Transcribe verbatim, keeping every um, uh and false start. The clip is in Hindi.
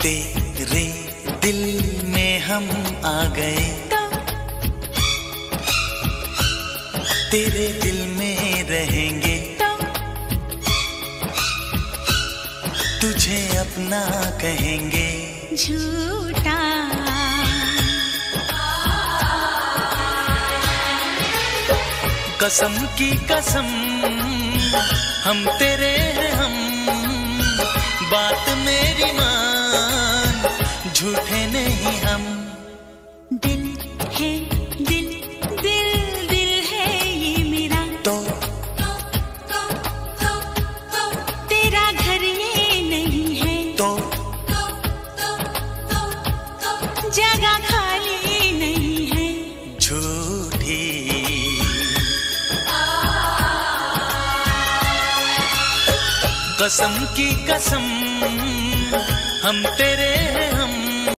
तेरे दिल में हम आ गए, तेरे दिल में रहेंगे, तुझे अपना कहेंगे। झूठा कसम की कसम हम तेरे हैं हम, बात मेरी मान, झूठे नहीं हम। दिल है दिल दिल दिल है ये मेरा, तो तेरा घर ये नहीं है, तो जगह खाली नहीं है। झूठी कसम की कसम हम तेरे हैं